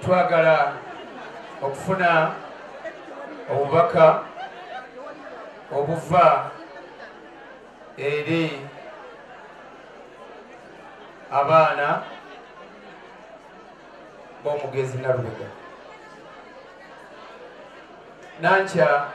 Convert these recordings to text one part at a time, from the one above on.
twagala okufuna obubaka obuva eri abaana b'omugezi Nalubega. Nankya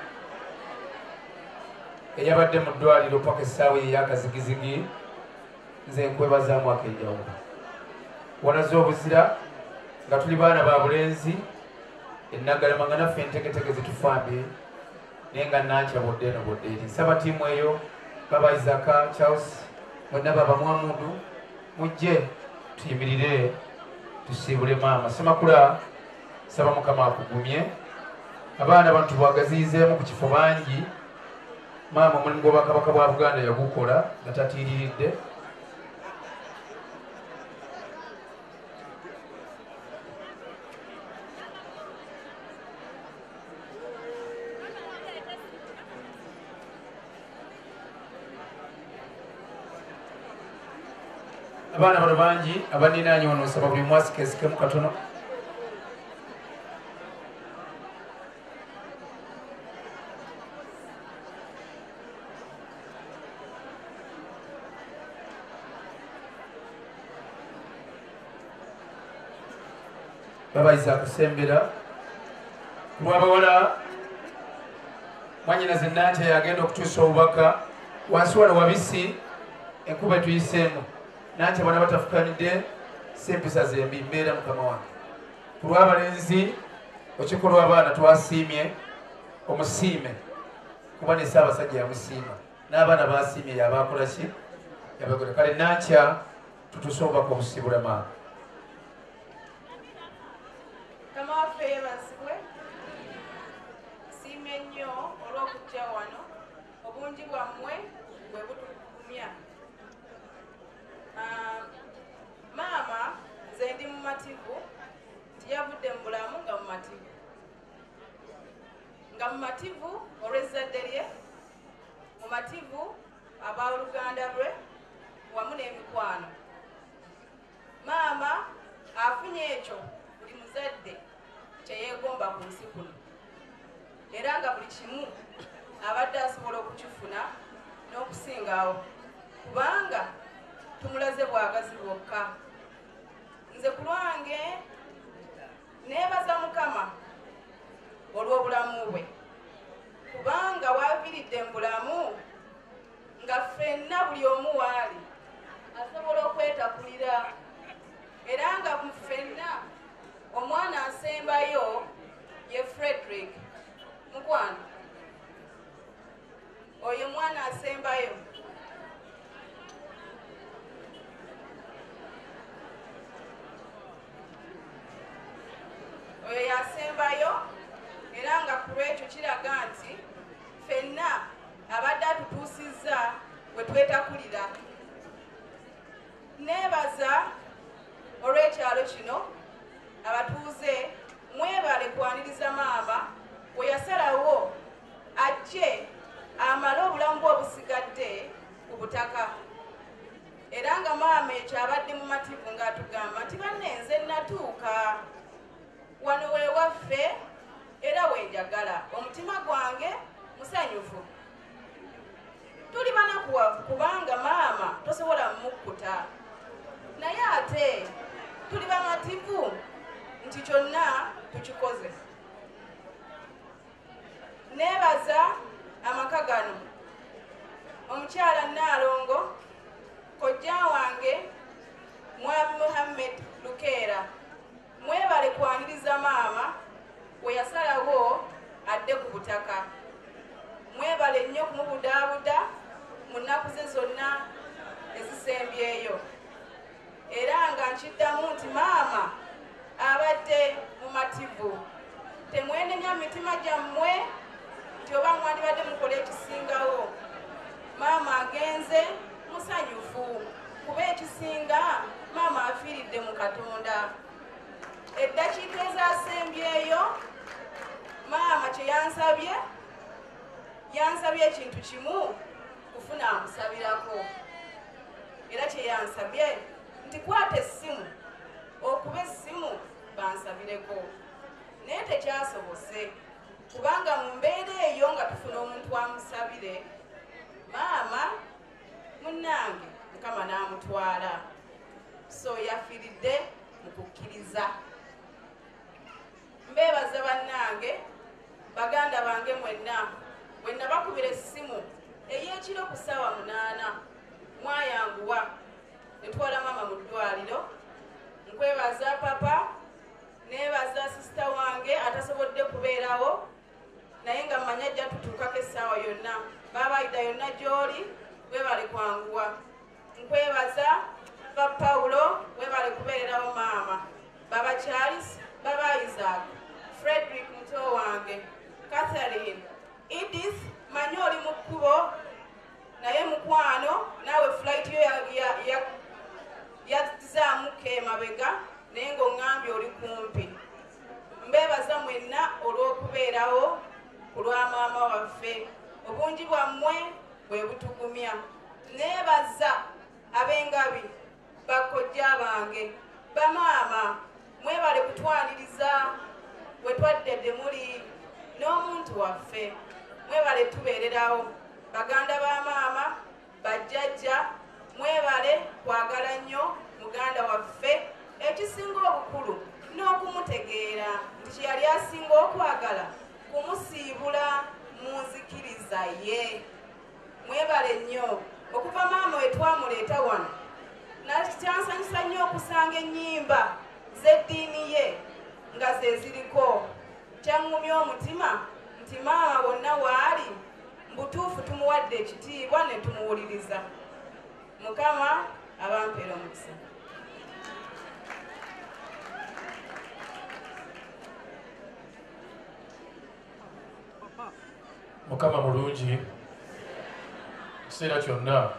eyabadde mu ddwaliro paka essaawa ey'akazigizigi nze nkwebazaamu ak'enjawulo. Wanaze obuzira nga tuli baana ba bulenzi ennagalama nga naffe entegetege zitufambye naye nga Nankya bodde eno bodde eri. Nsaba ttiimu eyo baba Isaka Charles mwenna baba Mwamundu mujje tuyimirire tusiibule maama Semakula. Nsaba Mukama akugumye abaana bano tubwagaziyizeemu ku kifo bangi. Maama omulimu gw'Obwakabaka bwa Buganda yagukola nga tatiiriridde. Abaana bano bangi abaninaanye wano nsaba buli mwasikeesikemu katono. Babayiza kusembera lw'abawala mwanyinaze Nankya yagenda okutuusa obubaka wansi wala wabisi enkuba etuyiseemu. Nankya bana batafukanidde sempisa zembi mbeera mukama wange. Ku lw'abalenzi okikolwa abaana twasiimye omusiime kuba ne Ssaabasajja yamusiima n'abaana basiimye yabakola ki yabakola. Kale Nankya tutuuse obubaka obusibula maama. Siime nnyo olw'okujja wano obungi bwammwe bwe butugumya. Maama nze ndi mumativu tiyavudde mu bulamu nga mumativu olw'ezzadde lye, mumativu ab'oluganda lwe wamu n'emikwano. Maama afunye ekyo buli muzadde kye yeegomba ku nsi kuno era nga buli kimu abadde asobola okukifuna n'okusingawo kubanga tumulaze bwagazi bwokka. Nze ku lwange neebaza Mukama olw'obulamu bwe kubanga waaviiridde mu bulamu nga ffenna buli omu waali asobola okwetakulira era nga mu ffenna omwana asembayo ye Frederick mukwano oyo mwana asembayo. Oyo yasembayo era nga ku lwekyo kiraga nti ffenna abadde atutuusizza we twetakulira. Neebaza olw'ekyalo kino abatuuze mwebale kwaniriza maama we yasalawo ajje amale obulamu bwe obusigadde ku butaka era nga maama ekyo abadde mu mativu ng'atugamba nti banne nze natuuka wano wewaffe era wenjagala omutima gwange musanyufu. Tuli banakuwavu kubanga maama tosobola mukkuta naye ate tuli bamativu nti kyonna tukikoze. Neebaza amaka gano omukyala Naalongo kojja wange Mwami Muhammed Lukeera mwebale kwaniriza maama we yasalawo adde ku butaka. Mwebale nnyo kumubudaabuda mu nnaku ze zonna ezisembyeyo era nga nkiddamu nti maama abadde mu mativu. Temwenenya mitima gyammwe nti oba mwandibadde mukola ekisingawo. Maama agenze musanyufu kuba ekisinga maama afiiridde mu Katonda. Eddakiika ezasembyeyo maama kye yansabye ekintu kimu kufuna amusabirako era kye yansabye nti kwata essimu okuba essimu bansabireko naye tekyasobose kubanga mu mbeera eyo nga tufuna omuntu amusabire maama munnange Mukama n'amutwala so yafiiridde mu kukkiriza. Mbeebaza bannange baganda bange mwenna bwe nabakubira essimu ey'ekiro ku ssaawa 8 mwayanguwa ne twala maama mu ddwaliro. Nkwebaza papa neebaza sisita wange atasobodde kubeerawo naye nga mmanya ajja tutuukako essaawa yonna baabayida yonna gy'oli weebale kwanguwa. Nkwebaza ba Pawulo weebale kubeererawo maama, baba Charles, baba Isaac, Frederick muto wange, Catherine, Edith manyi oli mu kkubo naye mukwano naawe flight yo yazaamuka emabega naye ng'oŋŋambye oli kumpi. Mbeebaza mwenna olw'okubeerawo ku lwa maama waffe, obungi bwammwe bwe butugumya. Neebaza ab'engabi bakojja bange bamaama mwebale kutwaniriza we twaddedde muli n'omuntu waffe mwebale tubeererawo. Baganda ba maama bajjajja mwebale kwagala nnyo muganda waffe, ekisinga obukulu n'okumutegeera nti kye yali asinga okwagala kumusiibula mu nzikiriza ye. Mwebale nnyo okuva maama we twamuleeta wano nakyansanyusa nnyo okusanga ennyimba z'eddiini ye nga ze ziriko. Kyaŋŋumya omutima nti maama bonna waali mbutuufu tumuwadde ekitiibwa ne tumuwuliriza. Mukama abampeera omukisa. Mukama mulungi ekiseera kyonna.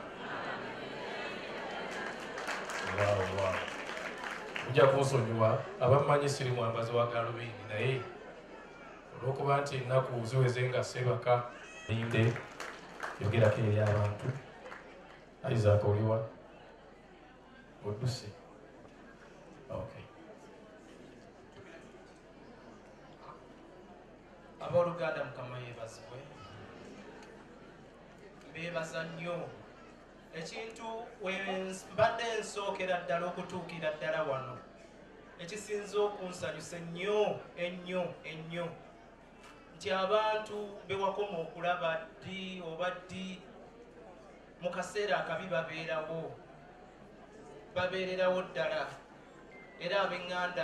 Mujja kunsonyiwa abammanyi siri mwambazi wa gaalubindi naye olw'okuba nti ennaku ziweze nga sebaka linde yogerako eri abantu. Isaac oliwa odduse? Okay. Abooluganda Mukama yeebazibwe. Mbeebaza nnyo ekintu mbadde nsookera ddala okutuukira ddala wano ekisinza okunsanyusa ennyo nti abantu bewakoma okulaba ddi oba ddi mu kaseera akabi babeererawo ddala, era ab'eŋŋanda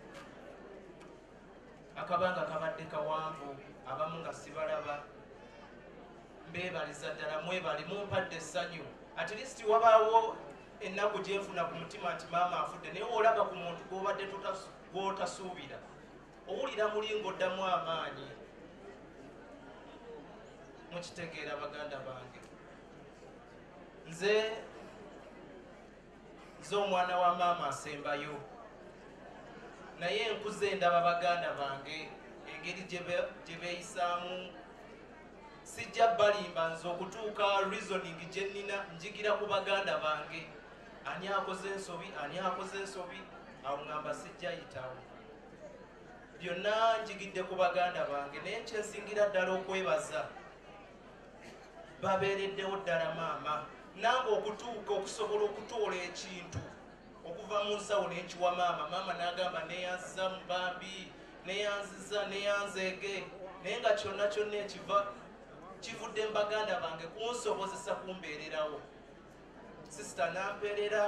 akabanga kabadde kawanvu abamu nga sibalaba. Mbeebaliza ddala, mwebali mumpadde essanyu. At least wabaawo ennaku gyenfuna ku mutima nti maama afudde, naye olaba ku muntu gw'obadde gw'otasuubira owulira mulingo oddamu amaanyi. Mukitegeera baganda bange, nze omwana wa maama asembayo, naye nkuze ndaba baganda bange engeri gye beeyisaamu. Sijja balimba nze okutuuka reasoning gye nnina njigira ku baganda bange. Ani akoze ensobi, awo ngamba sijja yitawo. Byonna njigidde ku baganda bange, naye kyensingira ddala okwebaza babeereddewo ddala maama, nange okutuuka okusobola okutoola ekintu okuva mu nsawo n'enkiwa maama. Maama n'agamba neeyanziza mu bambi, neeyanziza neeyanzeege, naye nga kyonna ekiva kivudde mu baganda bange kunsobozesa kumbeererawo. Sisita nampeerera,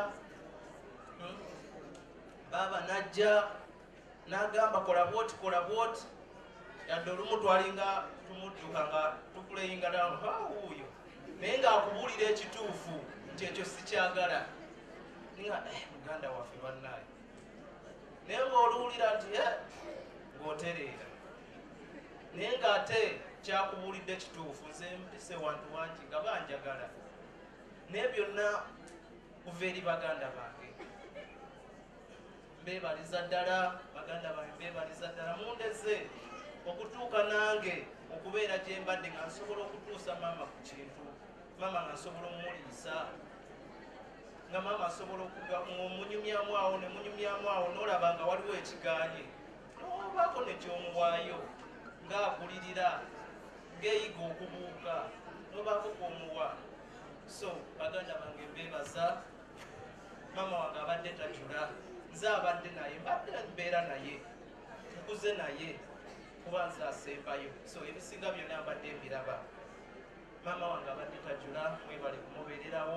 baaba najja n'agamba kola bwoti, yadde olumu twalinga tumudduka nga tukuleyinga down wuuyo, naye ng'akubuulira ekituufu nti ekyo sikyagala. Nga muganda waffe bannaaye, naye ng'oluwulira nti ng'otereera, naye ng'ate kyakubuulidde kituufu. Nze mpise wantu wangi nga banjagala, naye byonna kuva eri baganda bange. Mbeebaliza ddala baganda bange, mbeebaliza ddala mundeze okutuuka nange okubeera gye mbadde nga nsobola okutuusa maama ku kintu, maama nga nsobola omuliisa, nga maama asobola omunyumyamu awo ne munyumyamu awo n'olaba nga waliwo ekiganye n'obaako nekyomuwaayo ng'akulirira ng'eyiga okubuuka n'obaako kwomuwa. So baganda bange mbeebaza, maama wange abadde tajula, nze abadde naye mbadde mbeera naye nkuze naye kuba nze asembayo, so ebisinga byonna mbadde mbiraba. Maama wange abadde tajula, mwebale kumubeererawo,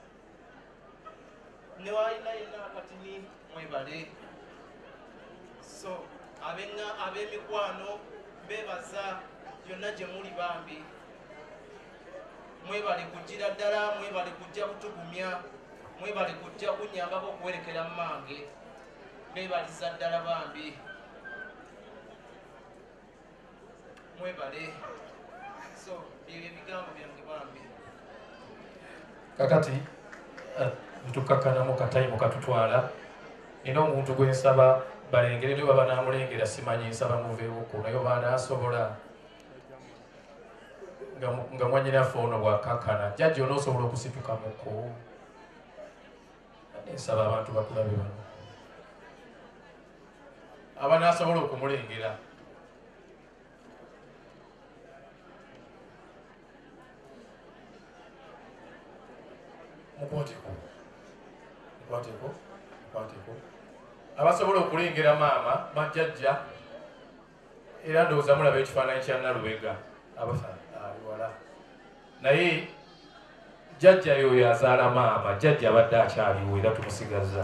ne walina yenna akatini mwebale. So ab'emikwano mbeebaza byonna gye muli bambi, mwebale kujjira ddala, mwebale kujja kutugumya, mwebale kujja kunnyambako okuwerekera mmange, beebaliza ddala bambi, mwebale. So ebyo ebigambo byange bambi. Kakati ntukakkanamu katayimu katutwala. Nina omuntu gwe nsaba balengere ne baba naamulengera simanyi nsaba muveewoku naye oba anaasobola nga mwanyinaffe ono bwakakkana. Jjajja onoosobola okusitukamuko. Nsaba abantu bakulabe bano abanaasobola okumulengera. Mukwateko abasobola okulengera maama majjajja, era ndowooza mulaba ekifaananyi kya Nalubega aliwala, naye jjajja yoyo azaala maama. Jjajja abadde akyaliwo era tumusigazza.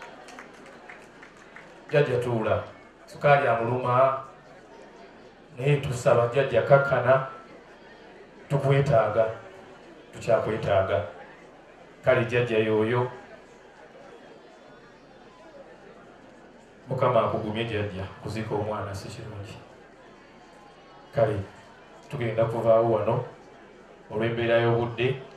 Jjajja tuula, sukaali amuluma naye tusaba jjajja kakkana, tukwetaaga, tukyakwetaaga. Kale jjajja yoyo Mukama akugumye jjajja, kuzika omwana si kirungi. Kale tugenda kuvaawo wano olw'embeera y'obudde.